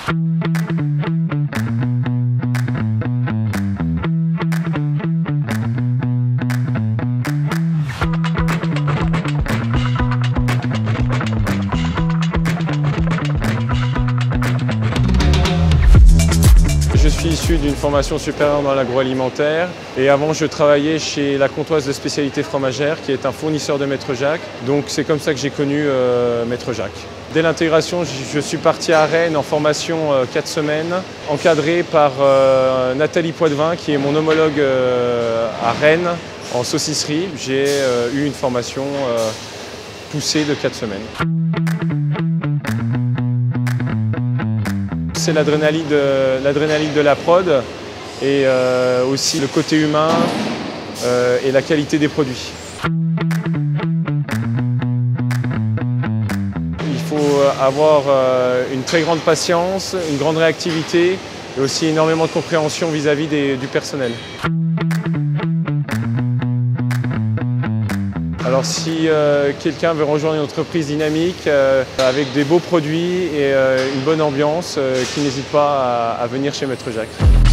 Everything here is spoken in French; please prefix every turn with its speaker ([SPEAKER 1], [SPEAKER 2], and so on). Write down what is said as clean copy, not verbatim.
[SPEAKER 1] Je suis issu d'une formation supérieure dans l'agroalimentaire et avant je travaillais chez la Comtoise de spécialité fromagère qui est un fournisseur de Maître Jacques. Donc c'est comme ça que j'ai connu Maître Jacques. Dès l'intégration, je suis parti à Rennes en formation 4 semaines, encadré par Nathalie Poitvin qui est mon homologue à Rennes en saucisserie. J'ai eu une formation poussée de 4 semaines. C'est l'adrénaline de la prod et aussi le côté humain et la qualité des produits. Il faut avoir une très grande patience, une grande réactivité et aussi énormément de compréhension vis-à-vis du personnel. Alors si quelqu'un veut rejoindre une entreprise dynamique avec des beaux produits et une bonne ambiance, qu'il n'hésite pas à venir chez Maître Jacques.